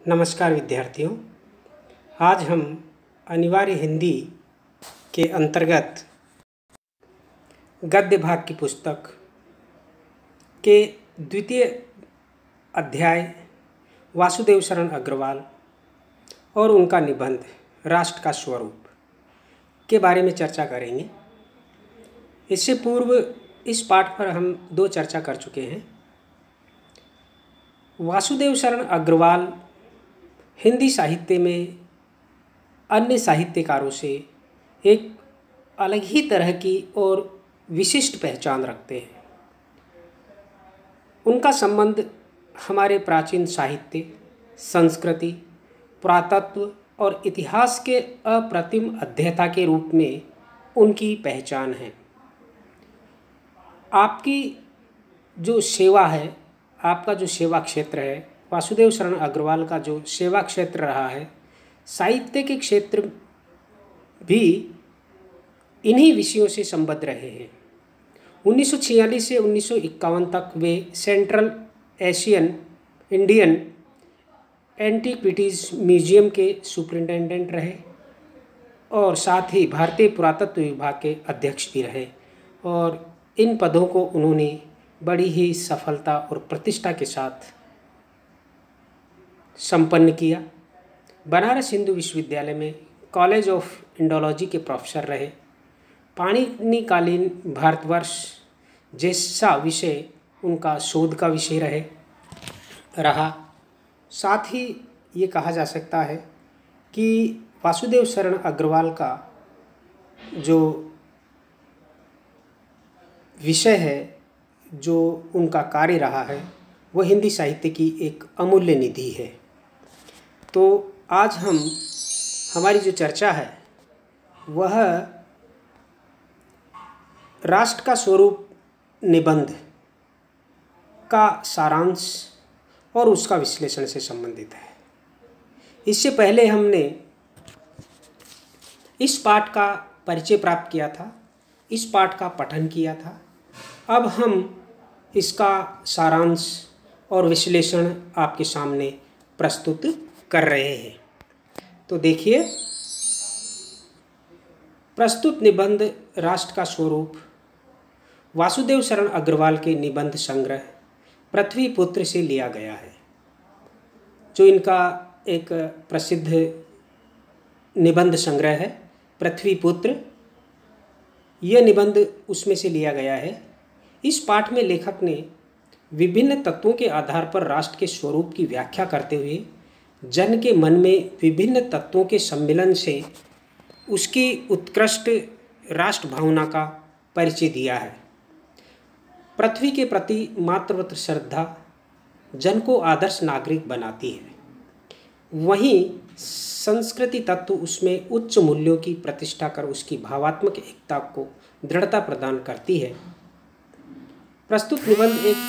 नमस्कार विद्यार्थियों। आज हम अनिवार्य हिंदी के अंतर्गत गद्य भाग की पुस्तक के द्वितीय अध्याय वासुदेव शरण अग्रवाल और उनका निबंध राष्ट्र का स्वरूप के बारे में चर्चा करेंगे। इससे पूर्व इस पाठ पर हम दो चर्चा कर चुके हैं। वासुदेव शरण अग्रवाल हिंदी साहित्य में अन्य साहित्यकारों से एक अलग ही तरह की और विशिष्ट पहचान रखते हैं। उनका संबंध हमारे प्राचीन साहित्य, संस्कृति, पुरातत्व और इतिहास के अप्रतिम अध्येता के रूप में उनकी पहचान है। आपकी जो सेवा है, आपका जो सेवा क्षेत्र है, वासुदेव शरण अग्रवाल का जो सेवा क्षेत्र रहा है, साहित्य के क्षेत्र भी इन्हीं विषयों से संबद्ध रहे हैं। 1946 से 1951 तक वे central Asian Indian antiquities museum के सुपरिंटेंडेंट रहे और साथ ही भारतीय पुरातत्व विभाग के अध्यक्ष भी रहे और इन पदों को उन्होंने बड़ी ही सफलता और प्रतिष्ठा के साथ संपन्न किया। बनारस हिंदू विश्वविद्यालय में कॉलेज ऑफ इंडोलॉजी के प्रोफेसर रहे। पाणिनिकालीन भारतवर्ष जैसा विषय उनका शोध का विषय रहा। साथ ही ये कहा जा सकता है कि वासुदेव शरण अग्रवाल का जो विषय है, जो उनका कार्य रहा है, वह हिंदी साहित्य की एक अमूल्य निधि है। तो आज हमारी जो चर्चा है वह राष्ट्र का स्वरूप निबंध का सारांश और उसका विश्लेषण से संबंधित है। इससे पहले हमने इस पाठ का परिचय प्राप्त किया था, इस पाठ का पठन किया था। अब हम इसका सारांश और विश्लेषण आपके सामने प्रस्तुत कर रहे हैं। तो देखिए, प्रस्तुत निबंध राष्ट्र का स्वरूप वासुदेव शरण अग्रवाल के निबंध संग्रह पृथ्वी पुत्र से लिया गया है। जो इनका एक प्रसिद्ध निबंध संग्रह है, पृथ्वी पुत्र, यह निबंध उसमें से लिया गया है। इस पाठ में लेखक ने विभिन्न तत्वों के आधार पर राष्ट्र के स्वरूप की व्याख्या करते हुए जन के मन में विभिन्न तत्वों के सम्मिलन से उसकी उत्कृष्ट राष्ट्र भावना का परिचय दिया है। पृथ्वी के प्रति मातृवत श्रद्धा जन को आदर्श नागरिक बनाती है। वहीं संस्कृति तत्व उसमें उच्च मूल्यों की प्रतिष्ठा कर उसकी भावात्मक एकता को दृढ़ता प्रदान करती है। प्रस्तुत निबंध एक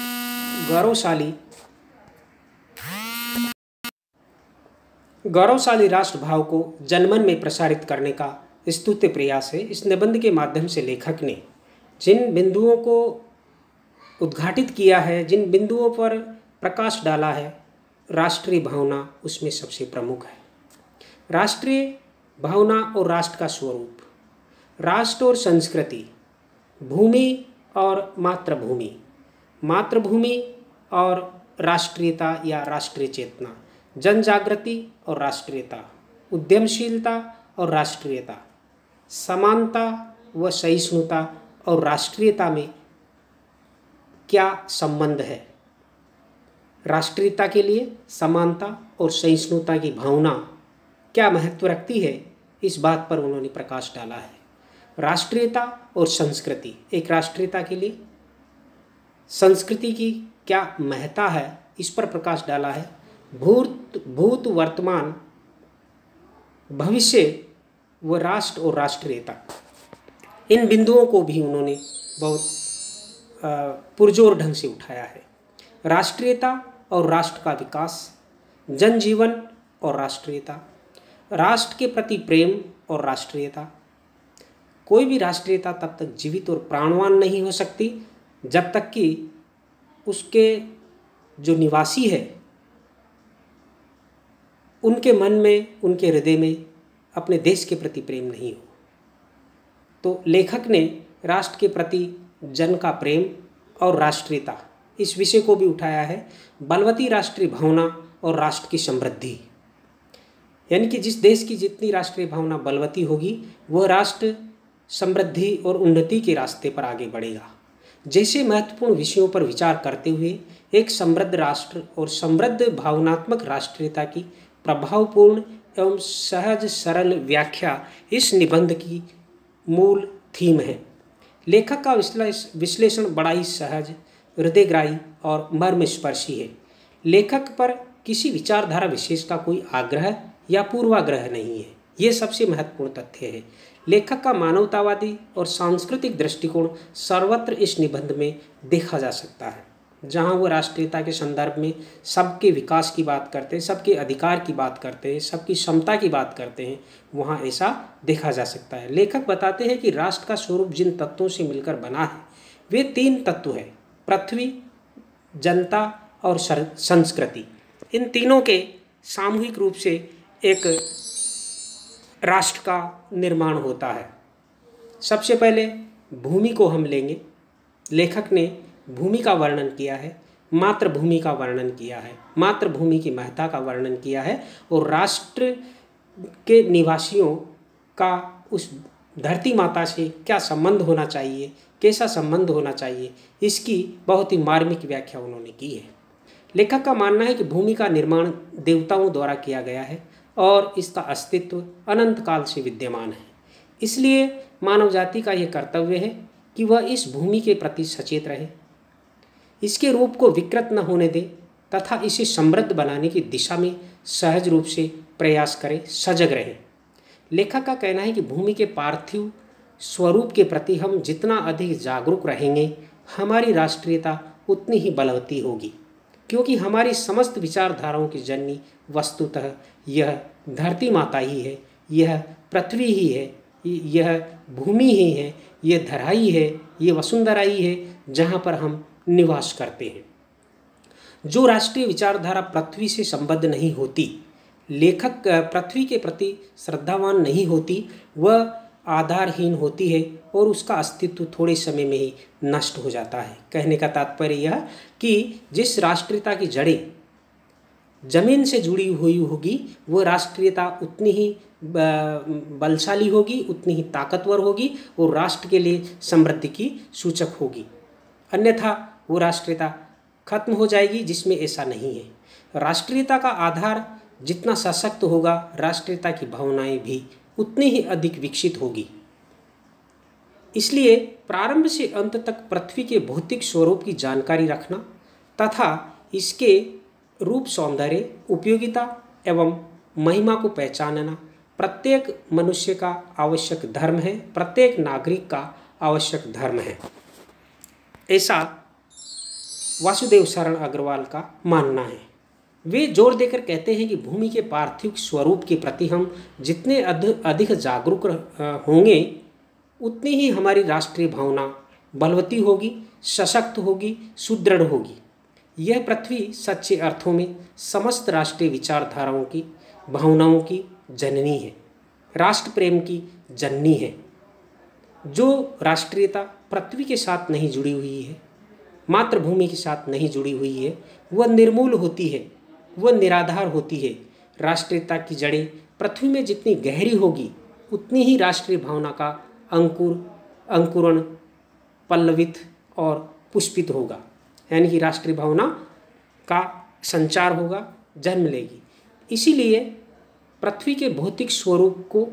गौरवशाली राष्ट्र भाव को जनमन में प्रसारित करने का स्तुत्य प्रयास है। इस निबंध के माध्यम से लेखक ने जिन बिंदुओं को उद्घाटित किया है, जिन बिंदुओं पर प्रकाश डाला है, राष्ट्रीय भावना उसमें सबसे प्रमुख है। राष्ट्रीय भावना और राष्ट्र का स्वरूप, राष्ट्र और संस्कृति, भूमि और मातृभूमि, मातृभूमि और राष्ट्रीयता या राष्ट्रीय चेतना, जन जागृति और राष्ट्रीयता, उद्यमशीलता और राष्ट्रीयता, समानता व सहिष्णुता और राष्ट्रीयता में क्या संबंध है। राष्ट्रीयता के लिए समानता और सहिष्णुता की भावना क्या महत्व रखती है, इस बात पर उन्होंने प्रकाश डाला है। राष्ट्रीयता और संस्कृति, एक राष्ट्रीयता के लिए संस्कृति की क्या महत्ता है, इस पर प्रकाश डाला है। भूत वर्तमान भविष्य व राष्ट्र और राष्ट्रीयता, इन बिंदुओं को भी उन्होंने बहुत पुरजोर ढंग से उठाया है। राष्ट्रीयता और राष्ट्र का विकास, जनजीवन और राष्ट्रीयता, राष्ट्र के प्रति प्रेम और राष्ट्रीयता। कोई भी राष्ट्रीयता तब तक जीवित और प्राणवान नहीं हो सकती जब तक कि उसके जो निवासी है उनके मन में, उनके हृदय में अपने देश के प्रति प्रेम नहीं हो। तो लेखक ने राष्ट्र के प्रति जन का प्रेम और राष्ट्रीयता, इस विषय को भी उठाया है। बलवती राष्ट्रीय भावना और राष्ट्र की समृद्धि, यानी कि जिस देश की जितनी राष्ट्रीय भावना बलवती होगी, वह राष्ट्र समृद्धि और उन्नति के रास्ते पर आगे बढ़ेगा। जैसे महत्वपूर्ण विषयों पर विचार करते हुए एक समृद्ध राष्ट्र और समृद्ध भावनात्मक राष्ट्रीयता की प्रभावपूर्ण एवं सहज सरल व्याख्या इस निबंध की मूल थीम है। लेखक का विश्लेषण बड़ा ही सहज, हृदयग्राही और मर्मस्पर्शी है। लेखक पर किसी विचारधारा विशेष का कोई आग्रह या पूर्वाग्रह नहीं है, ये सबसे महत्वपूर्ण तथ्य है। लेखक का मानवतावादी और सांस्कृतिक दृष्टिकोण सर्वत्र इस निबंध में देखा जा सकता है। जहाँ वो राष्ट्रीयता के संदर्भ में सबके विकास की बात करते हैं, सबके अधिकार की बात करते हैं, सबकी क्षमता की बात करते हैं, वहाँ ऐसा देखा जा सकता है। लेखक बताते हैं कि राष्ट्र का स्वरूप जिन तत्वों से मिलकर बना है वे 3 तत्व हैं: पृथ्वी, जनता और संस्कृति। इन तीनों के सामूहिक रूप से एक राष्ट्र का निर्माण होता है। सबसे पहले भूमि को हम लेंगे। लेखक ने भूमि का वर्णन किया है, मातृभूमि का वर्णन किया है, मातृभूमि की महत्ता का वर्णन किया है और राष्ट्र के निवासियों का उस धरती माता से क्या संबंध होना चाहिए, कैसा संबंध होना चाहिए, इसकी बहुत ही मार्मिक व्याख्या उन्होंने की है। लेखक का मानना है कि भूमि का निर्माण देवताओं द्वारा किया गया है और इसका अस्तित्व अनंत काल से विद्यमान है। इसलिए मानव जाति का यह कर्तव्य है कि वह इस भूमि के प्रति सचेत रहे, इसके रूप को विकृत न होने दे तथा इसे समृद्ध बनाने की दिशा में सहज रूप से प्रयास करे, सजग रहे। लेखक का कहना है कि भूमि के पार्थिव स्वरूप के प्रति हम जितना अधिक जागरूक रहेंगे, हमारी राष्ट्रीयता उतनी ही बलवती होगी, क्योंकि हमारी समस्त विचारधाराओं की जननी वस्तुतः यह धरती माता ही है, यह पृथ्वी ही है, यह भूमि ही है, यह धरा ही है, यह वसुंधरा ही है जहाँ पर हम निवास करते हैं। जो राष्ट्रीय विचारधारा पृथ्वी से संबद्ध नहीं होती, लेखक पृथ्वी के प्रति श्रद्धावान नहीं होती, वह आधारहीन होती है और उसका अस्तित्व थोड़े समय में ही नष्ट हो जाता है। कहने का तात्पर्य यह कि जिस राष्ट्रीयता की जड़ें जमीन से जुड़ी हुई होगी, वो राष्ट्रीयता उतनी ही बलशाली होगी, उतनी ही ताकतवर होगी और राष्ट्र के लिए समृद्धि की सूचक होगी। अन्यथा वो राष्ट्रीयता खत्म हो जाएगी, जिसमें ऐसा नहीं है। राष्ट्रीयता का आधार जितना सशक्त होगा, राष्ट्रीयता की भावनाएं भी उतनी ही अधिक विकसित होगी। इसलिए प्रारंभ से अंत तक पृथ्वी के भौतिक स्वरूप की जानकारी रखना तथा इसके रूप, सौंदर्य, उपयोगिता एवं महिमा को पहचानना प्रत्येक मनुष्य का आवश्यक धर्म है, प्रत्येक नागरिक का आवश्यक धर्म है। ऐसा वासुदेव शरण अग्रवाल का मानना है। वे जोर देकर कहते हैं कि भूमि के पार्थिव स्वरूप के प्रति हम जितने अधिक जागरूक होंगे, उतनी ही हमारी राष्ट्रीय भावना बलवती होगी, सशक्त होगी, सुदृढ़ होगी। यह पृथ्वी सच्चे अर्थों में समस्त राष्ट्रीय विचारधाराओं की, भावनाओं की जननी है, राष्ट्र प्रेम की जननी है। जो राष्ट्रीयता पृथ्वी के साथ नहीं जुड़ी हुई है, मातृभूमि के साथ नहीं जुड़ी हुई है, वह निर्मूल होती है, वह निराधार होती है। राष्ट्रीयता की जड़ें पृथ्वी में जितनी गहरी होगी, उतनी ही राष्ट्रीय भावना का अंकुरण पल्लवित और पुष्पित होगा, यानी कि राष्ट्रीय भावना का संचार होगा, जन्म लेगी। इसीलिए पृथ्वी के भौतिक स्वरूप को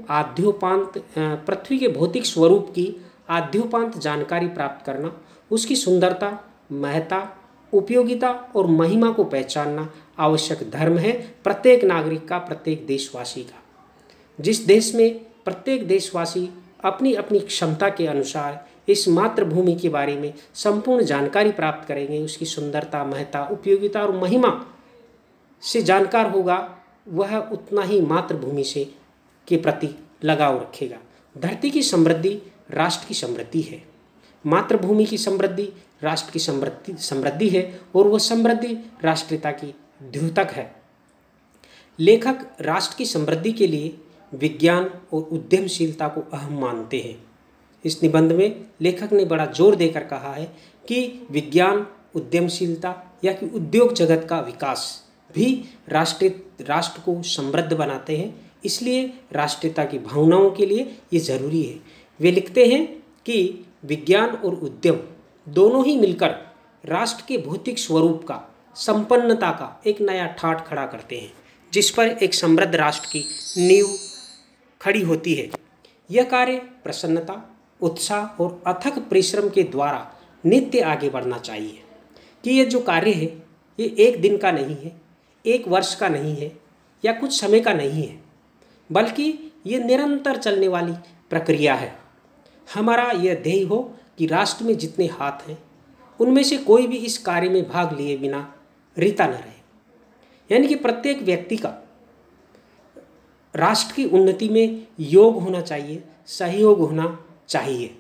पृथ्वी के भौतिक स्वरूप की आद्योपांत जानकारी प्राप्त करना, उसकी सुंदरता, महत्ता, उपयोगिता और महिमा को पहचानना आवश्यक धर्म है प्रत्येक नागरिक का, प्रत्येक देशवासी का। जिस देश में प्रत्येक देशवासी अपनी अपनी क्षमता के अनुसार इस मातृभूमि के बारे में संपूर्ण जानकारी प्राप्त करेंगे, उसकी सुंदरता, महत्ता, उपयोगिता और महिमा से जानकार होगा, वह उतना ही मातृभूमि से के प्रति लगाव रखेगा। धरती की समृद्धि राष्ट्र की समृद्धि है, मातृभूमि की समृद्धि राष्ट्र की समृद्धि है और वह समृद्धि राष्ट्रीयता की द्योतक है। लेखक राष्ट्र की समृद्धि के लिए विज्ञान और उद्यमशीलता को अहम मानते हैं। इस निबंध में लेखक ने बड़ा जोर देकर कहा है कि विज्ञान, उद्यमशीलता या कि उद्योग जगत का विकास भी राष्ट्र को समृद्ध बनाते हैं, इसलिए राष्ट्रीयता की भावनाओं के लिए ये जरूरी है। वे लिखते हैं कि विज्ञान और उद्यम दोनों ही मिलकर राष्ट्र के भौतिक स्वरूप का, संपन्नता का एक नया ठाठ खड़ा करते हैं, जिस पर एक समृद्ध राष्ट्र की नींव खड़ी होती है। यह कार्य प्रसन्नता, उत्साह और अथक परिश्रम के द्वारा नित्य आगे बढ़ना चाहिए कि ये जो कार्य है ये एक दिन का नहीं है, एक वर्ष का नहीं है या कुछ समय का नहीं है, बल्कि ये निरंतर चलने वाली प्रक्रिया है। हमारा यह ध्येय हो कि राष्ट्र में जितने हाथ हैं उनमें से कोई भी इस कार्य में भाग लिए बिना रीता न रहे, यानी कि प्रत्येक व्यक्ति का राष्ट्र की उन्नति में योग होना चाहिए, सहयोग होना चाहिए।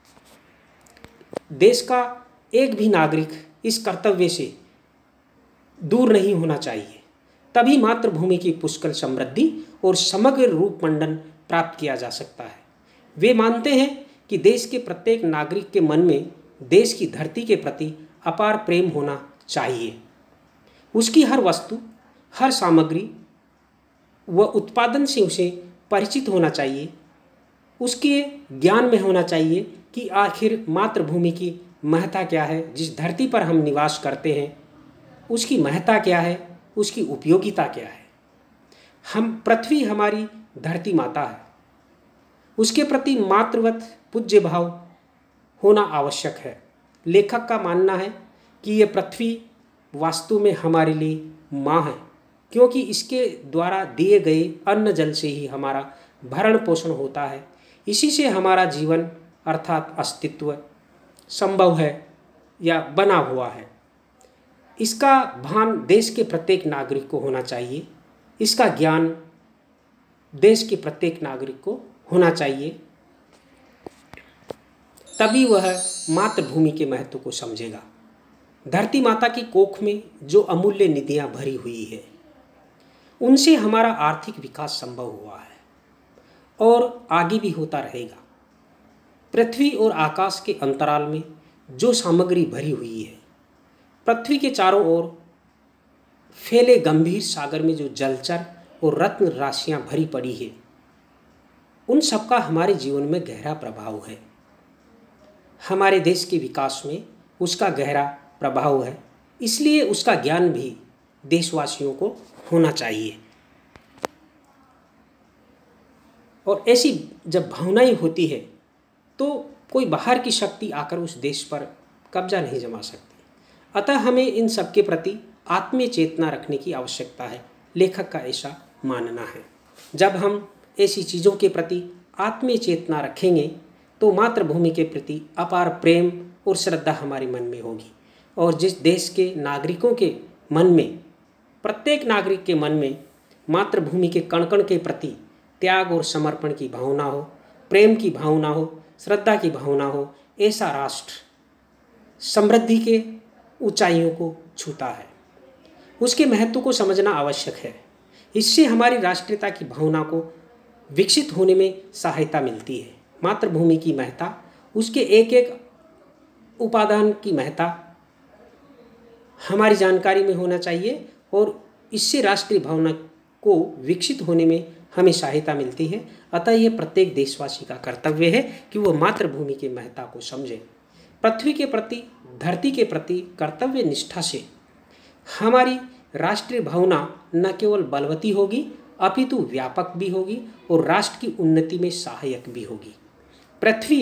देश का एक भी नागरिक इस कर्तव्य से दूर नहीं होना चाहिए, तभी मातृभूमि की पुष्कल समृद्धि और समग्र रूप मंडन प्राप्त किया जा सकता है। वे मानते हैं कि देश के प्रत्येक नागरिक के मन में देश की धरती के प्रति अपार प्रेम होना चाहिए। उसकी हर वस्तु, हर सामग्री व उत्पादन से उसे परिचित होना चाहिए। उसके ज्ञान में होना चाहिए कि आखिर मातृभूमि की महत्ता क्या है, जिस धरती पर हम निवास करते हैं उसकी महत्ता क्या है, उसकी उपयोगिता क्या है। पृथ्वी हमारी धरती माता है, उसके प्रति मातृवत पूज्य भाव होना आवश्यक है। लेखक का मानना है कि यह पृथ्वी वास्तव में हमारे लिए माँ है, क्योंकि इसके द्वारा दिए गए अन्न जल से ही हमारा भरण पोषण होता है। इसी से हमारा जीवन अर्थात अस्तित्व संभव है या बना हुआ है। इसका भान देश के प्रत्येक नागरिक को होना चाहिए, इसका ज्ञान देश के प्रत्येक नागरिक को होना चाहिए, तभी वह मातृभूमि के महत्व को समझेगा। धरती माता की कोख में जो अमूल्य निधियां भरी हुई है, उनसे हमारा आर्थिक विकास संभव हुआ है और आगे भी होता रहेगा। पृथ्वी और आकाश के अंतराल में जो सामग्री भरी हुई है, पृथ्वी के चारों ओर फैले गंभीर सागर में जो जलचर और रत्न राशियां भरी पड़ी है, उन सबका हमारे जीवन में गहरा प्रभाव है। हमारे देश के विकास में उसका गहरा प्रभाव है, इसलिए उसका ज्ञान भी देशवासियों को होना चाहिए। और ऐसी जब भावनाएं होती है तो कोई बाहर की शक्ति आकर उस देश पर कब्जा नहीं जमा सकती। अतः हमें इन सब के प्रति आत्मीय चेतना रखने की आवश्यकता है, लेखक का ऐसा मानना है। जब हम ऐसी चीज़ों के प्रति आत्मीय चेतना रखेंगे तो मातृभूमि के प्रति अपार प्रेम और श्रद्धा हमारे मन में होगी, और जिस देश के नागरिकों के मन में, प्रत्येक नागरिक के मन में मातृभूमि के कण कण के प्रति त्याग और समर्पण की भावना हो, प्रेम की भावना हो, श्रद्धा की भावना हो, ऐसा राष्ट्र समृद्धि के ऊंचाइयों को छूता है। उसके महत्व को समझना आवश्यक है। इससे हमारी राष्ट्रीयता की भावना को विकसित होने में सहायता मिलती है। मातृभूमि की महत्ता, उसके एक एक उपादान की महत्ता हमारी जानकारी में होना चाहिए, और इससे राष्ट्रीय भावना को विकसित होने में हमें सहायता मिलती है। अतः यह प्रत्येक देशवासी का कर्तव्य है कि वह मातृभूमि की महत्ता को समझे। पृथ्वी के प्रति, धरती के प्रति कर्तव्य निष्ठा से हमारी राष्ट्रीय भावना न केवल बलवती होगी अपितु व्यापक भी होगी और राष्ट्र की उन्नति में सहायक भी होगी। पृथ्वी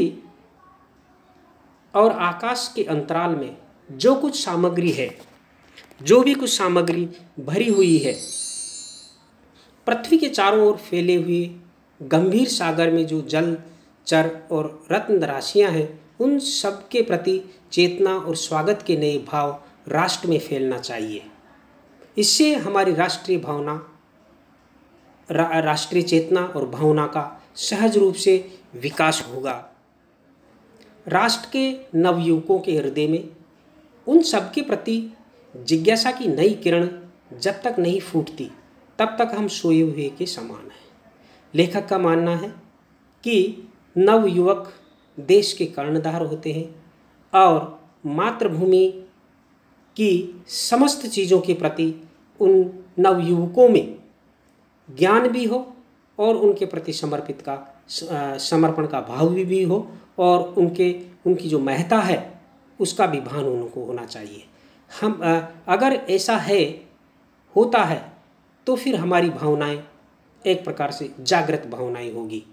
और आकाश के अंतराल में जो कुछ सामग्री है, जो भी कुछ सामग्री भरी हुई है, पृथ्वी के चारों ओर फैले हुए गंभीर सागर में जो जल चर और रत्न राशियां हैं, उन सब के प्रति चेतना और स्वागत के नए भाव राष्ट्र में फैलना चाहिए। इससे हमारी राष्ट्रीय भावना, राष्ट्रीय चेतना और भावना का सहज रूप से विकास होगा। राष्ट्र के नवयुवकों के हृदय में उन सब के प्रति जिज्ञासा की नई किरण जब तक नहीं फूटती, तब तक हम सोए हुए के समान हैं। लेखक का मानना है कि नवयुवक देश के कर्णधार होते हैं और मातृभूमि की समस्त चीज़ों के प्रति उन नवयुवकों में ज्ञान भी हो और उनके प्रति समर्पण का भाव भी हो और उनकी जो महत्ता है उसका भी भान उनको होना चाहिए। हम अगर ऐसा होता है तो फिर हमारी भावनाएं एक प्रकार से जागृत भावनाएं होगी।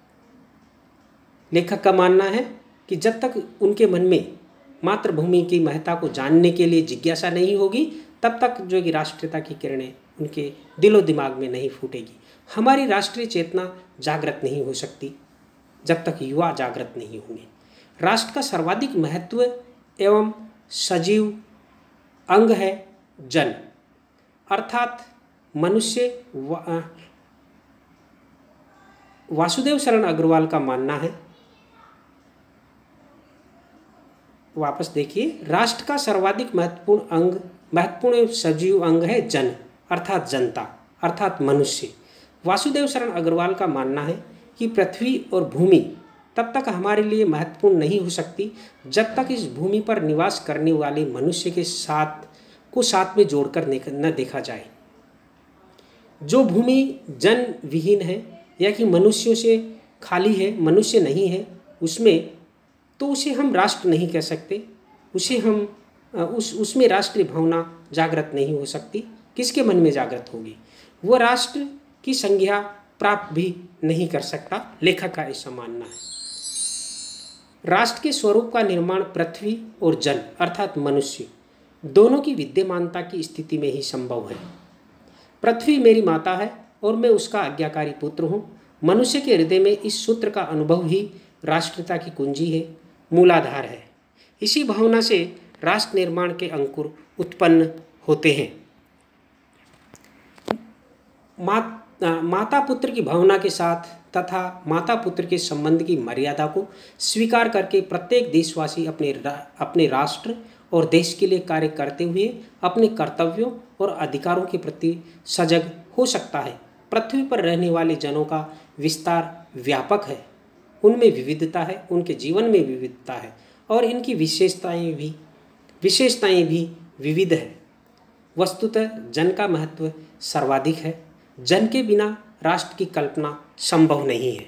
लेखक का मानना है कि जब तक उनके मन में मातृभूमि की महत्ता को जानने के लिए जिज्ञासा नहीं होगी तब तक जो कि राष्ट्रीयता की किरणें उनके दिलो दिमाग में नहीं फूटेगी। हमारी राष्ट्रीय चेतना जागृत नहीं हो सकती जब तक युवा जागृत नहीं होंगे। राष्ट्र का सर्वाधिक महत्व एवं सजीव अंग है जन, अर्थात मनुष्य। वासुदेव शरण अग्रवाल का मानना है, वापस देखिए, राष्ट्र का सर्वाधिक महत्वपूर्ण सजीव अंग है जन, अर्थात जनता, अर्थात मनुष्य। वासुदेव शरण अग्रवाल का मानना है कि पृथ्वी और भूमि तब तक हमारे लिए महत्वपूर्ण नहीं हो सकती जब तक इस भूमि पर निवास करने वाले मनुष्य के साथ में जोड़कर न देखा जाए। जो भूमि जन विहीन है या कि मनुष्यों से खाली है, मनुष्य नहीं है उसमें, तो उसे हम राष्ट्र नहीं कह सकते। उसमें राष्ट्रीय भावना जागृत नहीं हो सकती। किसके मन में जागृत होगी? वो राष्ट्र की संज्ञा प्राप्त भी नहीं कर सकता। लेखक का ऐसा मानना है। राष्ट्र के स्वरूप का निर्माण पृथ्वी और जल अर्थात मनुष्य दोनों की विद्यमानता की स्थिति में ही संभव है। पृथ्वी मेरी माता है और मैं उसका आज्ञाकारी पुत्र हूँ। मनुष्य के हृदय में इस सूत्र का अनुभव ही राष्ट्रीयता की कुंजी है, मूलाधार है। इसी भावना से राष्ट्र निर्माण के अंकुर उत्पन्न होते हैं। माता पुत्र की भावना के साथ तथा माता पुत्र के संबंध की मर्यादा को स्वीकार करके प्रत्येक देशवासी अपने राष्ट्र और देश के लिए कार्य करते हुए अपने कर्तव्यों और अधिकारों के प्रति सजग हो सकता है। पृथ्वी पर रहने वाले जनों का विस्तार व्यापक है, उनमें विविधता है, उनके जीवन में विविधता है और इनकी विशेषताएं भी विविध है। वस्तुतः जन का महत्व सर्वाधिक है। जन के बिना राष्ट्र की कल्पना संभव नहीं है।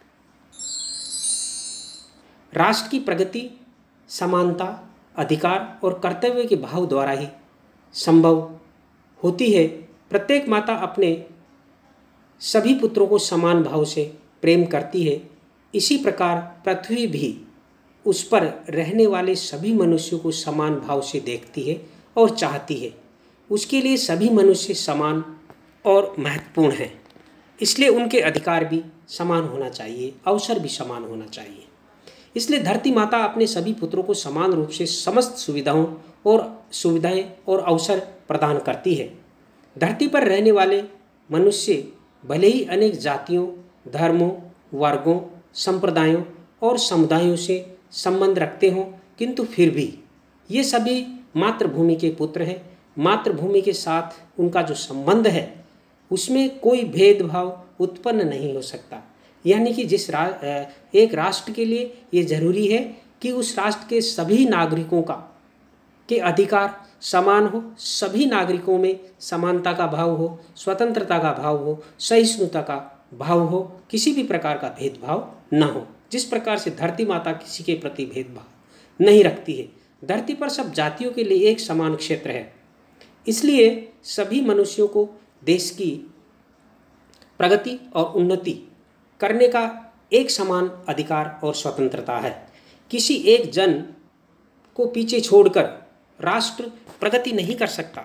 राष्ट्र की प्रगति समानता, अधिकार और कर्तव्य के भाव द्वारा ही संभव होती है। प्रत्येक माता अपने सभी पुत्रों को समान भाव से प्रेम करती है। इसी प्रकार पृथ्वी भी उस पर रहने वाले सभी मनुष्यों को समान भाव से देखती है और चाहती है। उसके लिए सभी मनुष्य समान और महत्वपूर्ण हैं, इसलिए उनके अधिकार भी समान होना चाहिए, अवसर भी समान होना चाहिए। इसलिए धरती माता अपने सभी पुत्रों को समान रूप से समस्त सुविधाएं और अवसर प्रदान करती है। धरती पर रहने वाले मनुष्य भले ही अनेक जातियों, धर्मों, वर्गों, संप्रदायों और समुदायों से संबंध रखते हों, किंतु फिर भी ये सभी मातृभूमि के पुत्र हैं। मातृभूमि के साथ उनका जो संबंध है उसमें कोई भेदभाव उत्पन्न नहीं हो सकता। यानी कि एक राष्ट्र के लिए ये जरूरी है कि उस राष्ट्र के सभी नागरिकों के अधिकार समान हो, सभी नागरिकों में समानता का भाव हो, स्वतंत्रता का भाव हो, सहिष्णुता का भाव हो, किसी भी प्रकार का भेदभाव न हो। जिस प्रकार से धरती माता किसी के प्रति भेदभाव नहीं रखती है। धरती पर सब जातियों के लिए एक समान क्षेत्र है, इसलिए सभी मनुष्यों को देश की प्रगति और उन्नति करने का एक समान अधिकार और स्वतंत्रता है। किसी एक जन को पीछे छोड़कर राष्ट्र प्रगति नहीं कर सकता।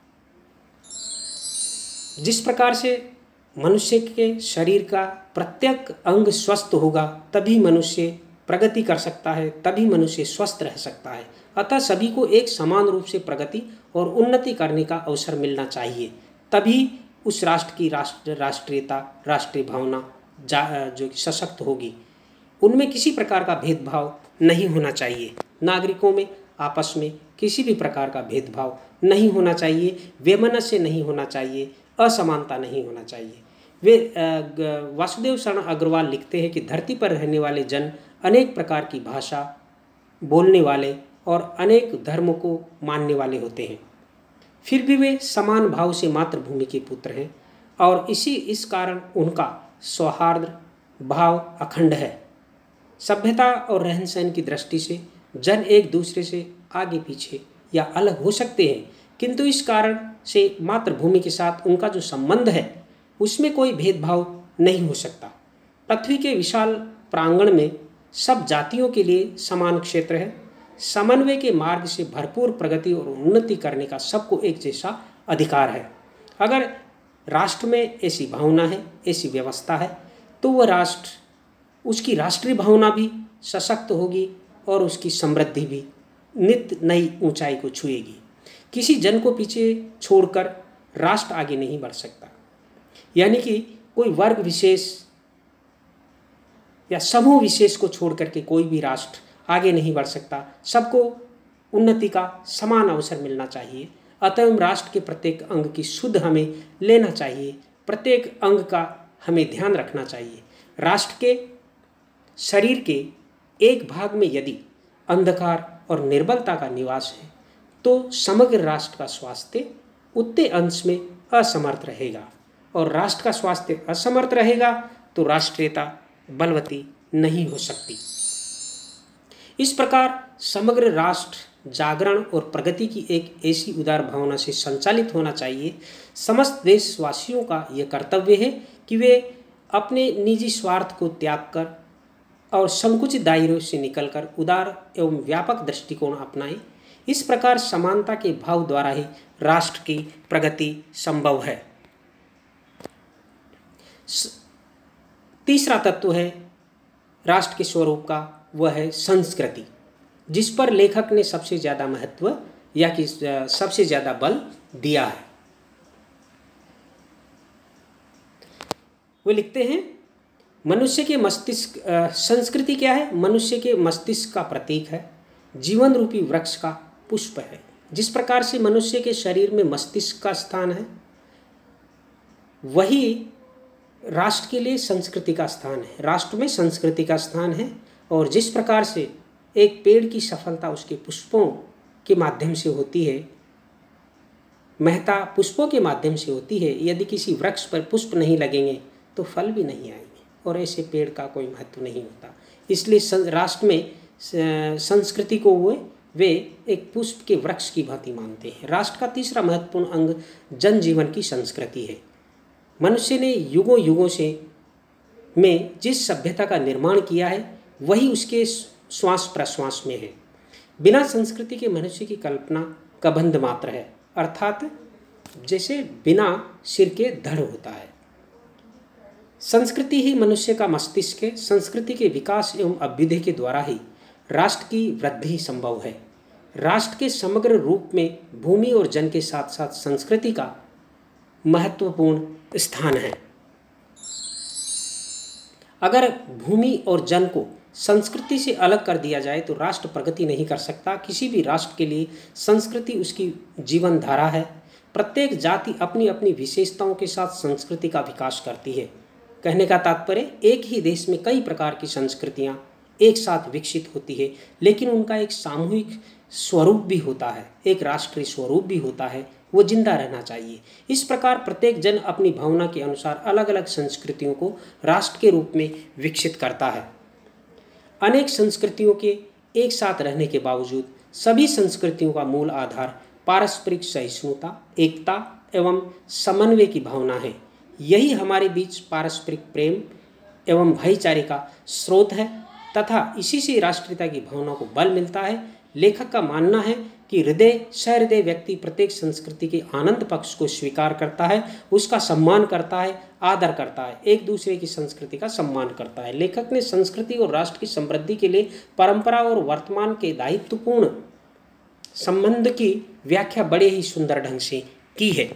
जिस प्रकार से मनुष्य के शरीर का प्रत्येक अंग स्वस्थ होगा तभी मनुष्य प्रगति कर सकता है, तभी मनुष्य स्वस्थ रह सकता है। अतः सभी को एक समान रूप से प्रगति और उन्नति करने का अवसर मिलना चाहिए, तभी उस राष्ट्र की राष्ट्रीयता, राष्ट्रीय भावना जो सशक्त होगी। उनमें किसी प्रकार का भेदभाव नहीं होना चाहिए। नागरिकों में आपस में किसी भी प्रकार का भेदभाव नहीं होना चाहिए, वैमनस्य नहीं होना चाहिए, असमानता नहीं होना चाहिए। वे वासुदेव शरण अग्रवाल लिखते हैं कि धरती पर रहने वाले जन अनेक प्रकार की भाषा बोलने वाले और अनेक धर्मों को मानने वाले होते हैं, फिर भी वे समान भाव से मातृभूमि के पुत्र हैं और इस कारण उनका सौहार्द भाव अखंड है। सभ्यता और रहन सहन की दृष्टि से जन एक दूसरे से आगे पीछे या अलग हो सकते हैं, किंतु इस कारण से मातृभूमि के साथ उनका जो संबंध है उसमें कोई भेदभाव नहीं हो सकता। पृथ्वी के विशाल प्रांगण में सब जातियों के लिए समान क्षेत्र है। समन्वय के मार्ग से भरपूर प्रगति और उन्नति करने का सबको एक जैसा अधिकार है। अगर राष्ट्र में ऐसी भावना है, ऐसी व्यवस्था है, तो वह राष्ट्र, उसकी राष्ट्रीय भावना भी सशक्त होगी और उसकी समृद्धि भी नित्य नई ऊंचाई को छुएगी। किसी जन को पीछे छोड़कर राष्ट्र आगे नहीं बढ़ सकता। यानी कि कोई वर्ग विशेष या समूह विशेष को छोड़ करके कोई भी राष्ट्र आगे नहीं बढ़ सकता। सबको उन्नति का समान अवसर मिलना चाहिए। अतः राष्ट्र के प्रत्येक अंग की शुद्ध हमें लेना चाहिए, प्रत्येक अंग का हमें ध्यान रखना चाहिए। राष्ट्र के शरीर के एक भाग में यदि अंधकार और निर्बलता का निवास है तो समग्र राष्ट्र का स्वास्थ्य उतने अंश में असमर्थ रहेगा, और राष्ट्र का स्वास्थ्य असमर्थ रहेगा तो राष्ट्रीयता बलवती नहीं हो सकती। इस प्रकार समग्र राष्ट्र जागरण और प्रगति की एक ऐसी उदार भावना से संचालित होना चाहिए। समस्त देशवासियों का यह कर्तव्य है कि वे अपने निजी स्वार्थ को त्याग कर और संकुचित दायरों से निकलकर उदार एवं व्यापक दृष्टिकोण अपनाएं। इस प्रकार समानता के भाव द्वारा ही राष्ट्र की प्रगति संभव है। तीसरा तत्व है राष्ट्र के स्वरूप का, वह है संस्कृति, जिस पर लेखक ने सबसे ज़्यादा महत्व या कि सबसे ज़्यादा बल दिया है। वे लिखते हैं, मनुष्य के मस्तिष्क, संस्कृति क्या है? मनुष्य के मस्तिष्क का प्रतीक है, जीवन रूपी वृक्ष का पुष्प है। जिस प्रकार से मनुष्य के शरीर में मस्तिष्क का स्थान है, वही राष्ट्र के लिए संस्कृति का स्थान है। राष्ट्र में संस्कृति का स्थान है, और जिस प्रकार से एक पेड़ की सफलता उसके पुष्पों के माध्यम से होती है, महत्ता पुष्पों के माध्यम से होती है। यदि किसी वृक्ष पर पुष्प नहीं लगेंगे तो फल भी नहीं आएंगे, और ऐसे पेड़ का कोई महत्व नहीं होता। इसलिए राष्ट्र में संस्कृति को वे एक पुष्प के वृक्ष की भांति मानते हैं। राष्ट्र का तीसरा महत्वपूर्ण अंग जनजीवन की संस्कृति है। मनुष्य ने युगों युगों से में जिस सभ्यता का निर्माण किया है वही उसके श्वास प्रश्वास में है। बिना संस्कृति के मनुष्य की कल्पना कबंध मात्र है, अर्थात जैसे बिना सिर के धड़ होता है। संस्कृति ही मनुष्य का मस्तिष्क है। संस्कृति के विकास एवं अभ्युदय के द्वारा ही राष्ट्र की वृद्धि संभव है। राष्ट्र के समग्र रूप में भूमि और जन के साथ साथ संस्कृति का महत्वपूर्ण स्थान है। अगर भूमि और जन को संस्कृति से अलग कर दिया जाए तो राष्ट्र प्रगति नहीं कर सकता। किसी भी राष्ट्र के लिए संस्कृति उसकी जीवन धारा है। प्रत्येक जाति अपनी अपनी विशेषताओं के साथ संस्कृति का विकास करती है। कहने का तात्पर्य, एक ही देश में कई प्रकार की संस्कृतियाँ एक साथ विकसित होती है, लेकिन उनका एक सामूहिक स्वरूप भी होता है, एक राष्ट्रीय स्वरूप भी होता है, वो जिंदा रहना चाहिए। इस प्रकार प्रत्येक जन अपनी भावना के अनुसार अलग अलग संस्कृतियों को राष्ट्र के रूप में विकसित करता है। अनेक संस्कृतियों के एक साथ रहने के बावजूद सभी संस्कृतियों का मूल आधार पारस्परिक सहिष्णुता, एकता एवं समन्वय की भावना है। यही हमारे बीच पारस्परिक प्रेम एवं भाईचारे का स्रोत है तथा इसी से राष्ट्रीयता की भावना को बल मिलता है। लेखक का मानना है कि सहृदय व्यक्ति प्रत्येक संस्कृति के आनंद पक्ष को स्वीकार करता है, उसका सम्मान करता है, आदर करता है, एक दूसरे की संस्कृति का सम्मान करता है। लेखक ने संस्कृति और राष्ट्र की समृद्धि के लिए परंपरा और वर्तमान के दायित्वपूर्ण संबंध की व्याख्या बड़े ही सुंदर ढंग से की है।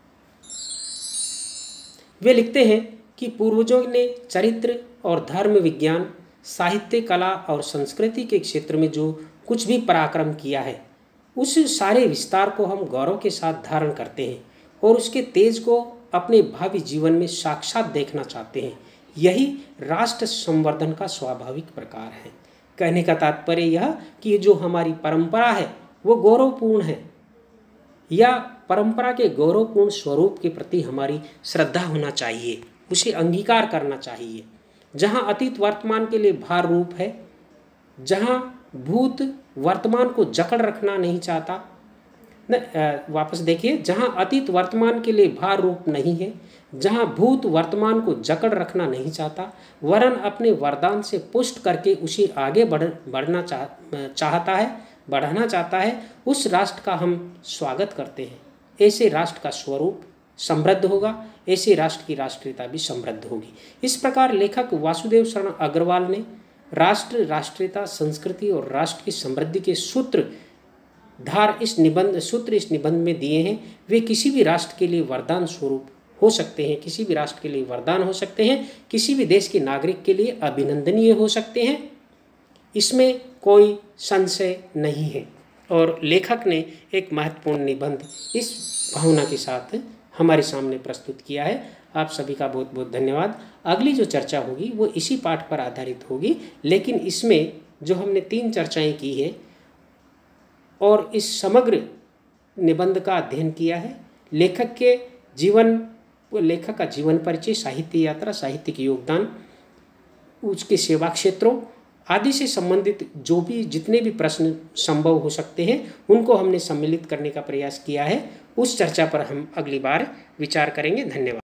वे लिखते हैं कि पूर्वजों ने चरित्र और धर्म विज्ञान, साहित्य, कला और संस्कृति के क्षेत्र में जो कुछ भी पराक्रम किया है, उस सारे विस्तार को हम गौरव के साथ धारण करते हैं और उसके तेज को अपने भावी जीवन में साक्षात देखना चाहते हैं। यही राष्ट्र संवर्धन का स्वाभाविक प्रकार है। कहने का तात्पर्य यह कि ये जो हमारी परंपरा है वो गौरवपूर्ण है, या परंपरा के गौरवपूर्ण स्वरूप के प्रति हमारी श्रद्धा होना चाहिए, उसे अंगीकार करना चाहिए। जहाँ अतीत वर्तमान के लिए भार रूप है, जहाँ भूत वर्तमान को जकड़ रखना नहीं चाहता, वापस देखिए, जहाँ अतीत वर्तमान के लिए भार रूप नहीं है, जहाँ भूत वर्तमान को जकड़ रखना नहीं चाहता, वरन अपने वरदान से पुष्ट करके उसे आगे बढ़ना चाहता है, उस राष्ट्र का हम स्वागत करते हैं। ऐसे राष्ट्र का स्वरूप समृद्ध होगा, ऐसे राष्ट्र की राष्ट्रीयता भी समृद्ध होगी। इस प्रकार लेखक वासुदेव शरण अग्रवाल ने राष्ट्र, राष्ट्रीयता, संस्कृति और राष्ट्र की समृद्धि के सूत्र इस निबंध में दिए हैं। वे किसी भी राष्ट्र के लिए वरदान स्वरूप हो सकते हैं, किसी भी राष्ट्र के लिए वरदान हो सकते हैं, किसी भी देश के नागरिक के लिए अभिनंदनीय हो सकते हैं, इसमें कोई संशय नहीं है। और लेखक ने एक महत्वपूर्ण निबंध इस भावना के साथ हमारे सामने प्रस्तुत किया है। आप सभी का बहुत बहुत धन्यवाद। अगली जो चर्चा होगी वो इसी पाठ पर आधारित होगी, लेकिन इसमें जो हमने 3 चर्चाएं की है और इस समग्र निबंध का अध्ययन किया है, लेखक का जीवन परिचय, साहित्य यात्रा, साहित्यिक योगदान, उसके सेवा क्षेत्रों आदि से संबंधित जितने भी प्रश्न संभव हो सकते हैं उनको हमने सम्मिलित करने का प्रयास किया है। उस चर्चा पर हम अगली बार विचार करेंगे। धन्यवाद।